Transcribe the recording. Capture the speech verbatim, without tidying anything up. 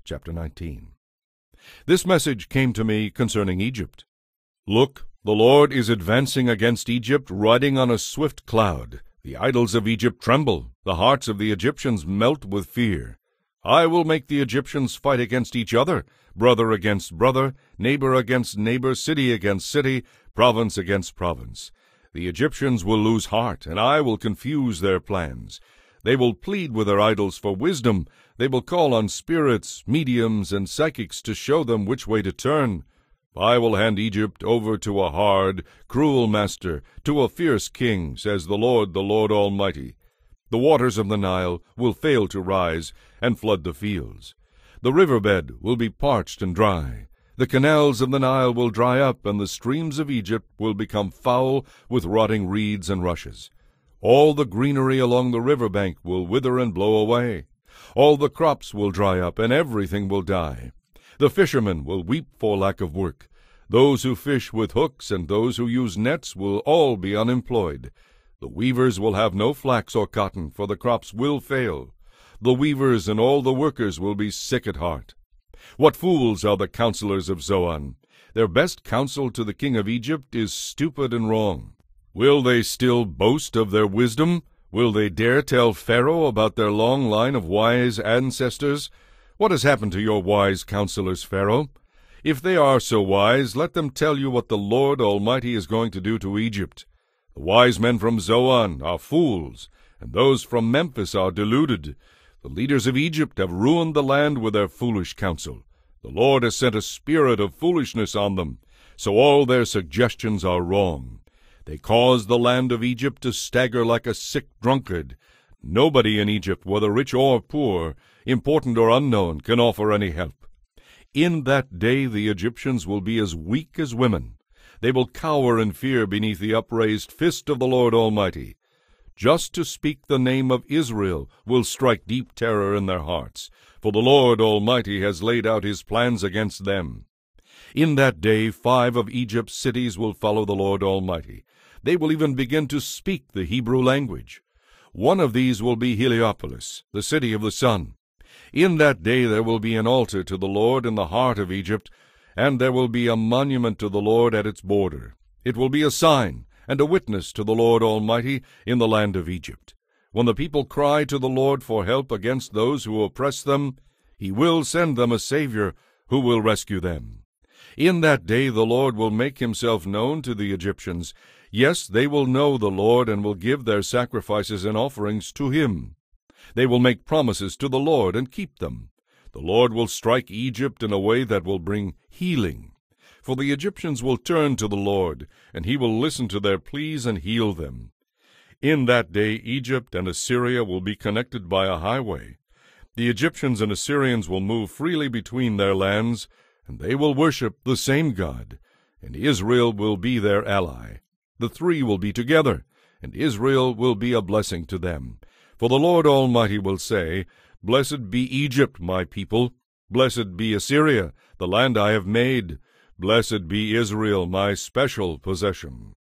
chapter nineteen. This message came to me concerning Egypt. Look, the Lord is advancing against Egypt, riding on a swift cloud. The idols of Egypt tremble, the hearts of the Egyptians melt with fear. I will make the Egyptians fight against each other, brother against brother, neighbor against neighbor, city against city, province against province. The Egyptians will lose heart, and I will confuse their plans. They will plead with their idols for wisdom. They will call on spirits, mediums, and psychics to show them which way to turn. I will hand Egypt over to a hard, cruel master, to a fierce king, says the Lord, the Lord Almighty. The waters of the Nile will fail to rise and flood the fields. The riverbed will be parched and dry. The canals of the Nile will dry up, and the streams of Egypt will become foul with rotting reeds and rushes. All the greenery along the river bank will wither and blow away. All the crops will dry up, and everything will die. The fishermen will weep for lack of work. Those who fish with hooks and those who use nets will all be unemployed. The weavers will have no flax or cotton, for the crops will fail. The weavers and all the workers will be sick at heart. What fools are the counselors of Zoan! Their best counsel to the king of Egypt is stupid and wrong. Will they still boast of their wisdom? Will they dare tell Pharaoh about their long line of wise ancestors? What has happened to your wise counselors, Pharaoh? If they are so wise, let them tell you what the Lord Almighty is going to do to Egypt. The wise men from Zoan are fools, and those from Memphis are deluded. The leaders of Egypt have ruined the land with their foolish counsel. The Lord has sent a spirit of foolishness on them, so all their suggestions are wrong. They cause the land of Egypt to stagger like a sick drunkard. Nobody in Egypt, whether rich or poor, important or unknown, can offer any help. In that day the Egyptians will be as weak as women. They will cower in fear beneath the upraised fist of the Lord Almighty. Just to speak the name of Israel will strike deep terror in their hearts, for the Lord Almighty has laid out his plans against them. In that day five of Egypt's cities will follow the Lord Almighty. They will even begin to speak the Hebrew language. One of these will be Heliopolis, the city of the sun. In that day there will be an altar to the Lord in the heart of Egypt, and there will be a monument to the Lord at its border. It will be a sign and a witness to the Lord Almighty in the land of Egypt. When the people cry to the Lord for help against those who oppress them, he will send them a Savior who will rescue them. In that day the Lord will make himself known to the Egyptians. Yes, they will know the Lord and will give their sacrifices and offerings to him. They will make promises to the Lord and keep them. The Lord will strike Egypt in a way that will bring healing. For the Egyptians will turn to the Lord, and he will listen to their pleas and heal them. In that day Egypt and Assyria will be connected by a highway. The Egyptians and Assyrians will move freely between their lands, and they will worship the same God, and Israel will be their ally. The three will be together, and Israel will be a blessing to them. For the Lord Almighty will say, Blessed be Egypt, my people. Blessed be Assyria, the land I have made. Blessed be Israel, my special possession.